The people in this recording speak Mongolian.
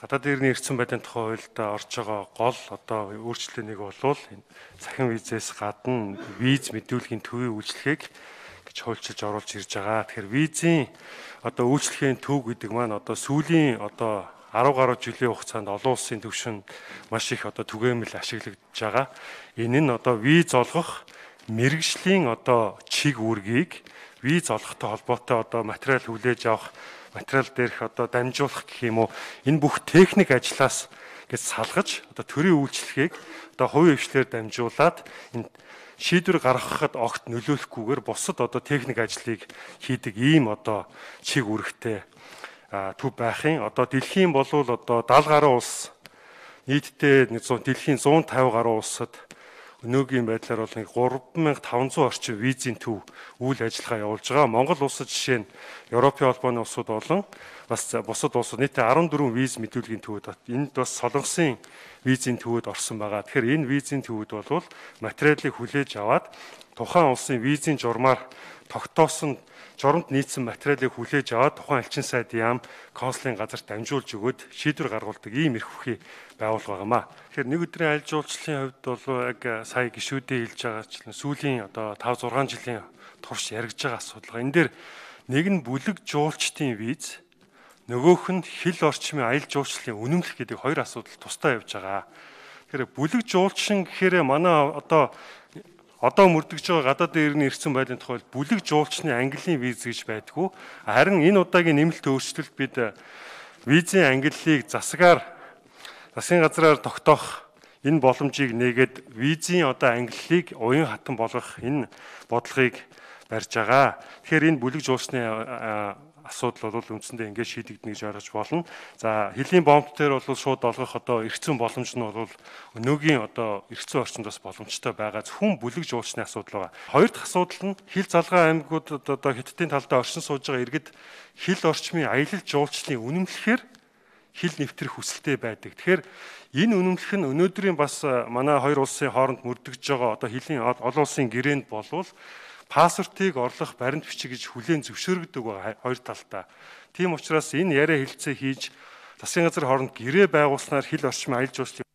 Гадаад иргэний эрчим байдлын тухай хуульд орж байгаа гол одоо өөрчлөлтийг болвол энэ цахим визээс гадна виз мэдүүлгийн төвийн үйлчлэгийг гэж хуульчилж оруулж ирж байгаа. Тэгэхээр визийн одоо үйлчлэгийн төв гэдэг маань одоо сүүлийн одоо 10 гаруй жилийн хугацаанд олон улсын түвшинд маш их одоо түгээмэл ашиглагдж байгаа. Энэ нь одоо виз олгох мэргэжлийн одоо чиг үүргийг виз олгохтой холбоотой одоо материал хүлээж авах, материал дээрх одоо дамжуулах гэх юм уу, энэ бүх техник ажлаас гэж салгаж одоо төрийн үйлчлэгийг одоо хувийн хвшлээр дамжуулаад энэ шийдвэр гаргахад огт нөлөөлөхгүйгээр бусад одоо техник ажлыг хийдэг ийм одоо чиг үүрэгтэй төв байхын одоо дэлхийн болвол одоо 70 гаруй улс нийтдээ дэлхийн 150 гаруй улсад өнөөгийн байдлаар бол 3500 орчим визийн төв үйл ажиллагаа явуулж байгаа. Монгол улсад жишээ нь Европын холбооны улсууд болон бас бусад улсууд нийтдээ 14 виз мэдүүлгийн төвөд энд бас солонгосын визийн төвөд орсон байгаа. Тэгэхээр энэ визийн төвөд бол материалыг хүлээж аваад тухайн улсын визийн журмаар тогтоосон журамд нийцсэн материалыг хүлээж аваад тухайн элчин сайдын яам консулын газарт дамжуулж өгөөд шийдвэр гаргадаг ийм эрх бүхий байгуулга байгаамаа. Тэгэхээр нэг өдрийн аль жуулчлалын хувьд бол яг сая гишүүдээ хэлж байгаачлан сүүлийн одоо 5-6 жилийн турш яригдж байгаа асуудал. Энэ дээр нэг нь бүлэг жуулчдын виз, нөгөөх нь хил орчмын аялал жуулчлалын үнэмлэх гэдэг хоёр асуудал тусдаа явж байгаа. Тэгэхээр бүлэг жуулчин гэхээр манай одоо мөрдөж байгаа гадаад иргэний эрчим байдлын тухай бүлэг жуулчны ангиллын виз гэж байдгүй. Харин энэ удаагийн нэмэлт өөрчлөлт бид визийн ангиллыг засгийн газраар тогтоох энэ боломжийг нээгээд визийн одоо ангиллыг уян хатан болгох энэ бодлогыг барьж байгаа. Тэгэхээр энэ бүлэг жуулчны асуудал бол үндсэндээ ингээд шийдэгдэнэ гэж ойлгож болно. За хэлийн бомб дээр бол шууд олгох одоо эргэцүүн боломж нь бол өнөөгийн одоо эргэцүүн орчинд бас боломжтой байгаа. Зөвхөн бүлэг жуулчны асуудал байгаа. Хоёр дахь асуудал нь хил залгаа аймагуудад одоо Хятадын талдаа оршин сууж байгаа иргэд хил орчмын аялал жуулчлалын үнэмлэхээр хил нэвтрэх хүсэлтэй байдаг. Тэгэхээр энэ үнэмлэх нь өнөөдрийн бас манай хоёр улсын хооронд мөрдөгж байгаа одоо хилийн олон улсын гэрээнд болвол паспортыг орлох баримт бичиг гэж хүлээн зөвшөөрөгдөг байгаа хоёр талдаа. Тийм учраас энэ яриа хэлцээ хийж засгийн газрын хооронд гэрээ байгуулснаар хил орчмын аялал жуулчлалын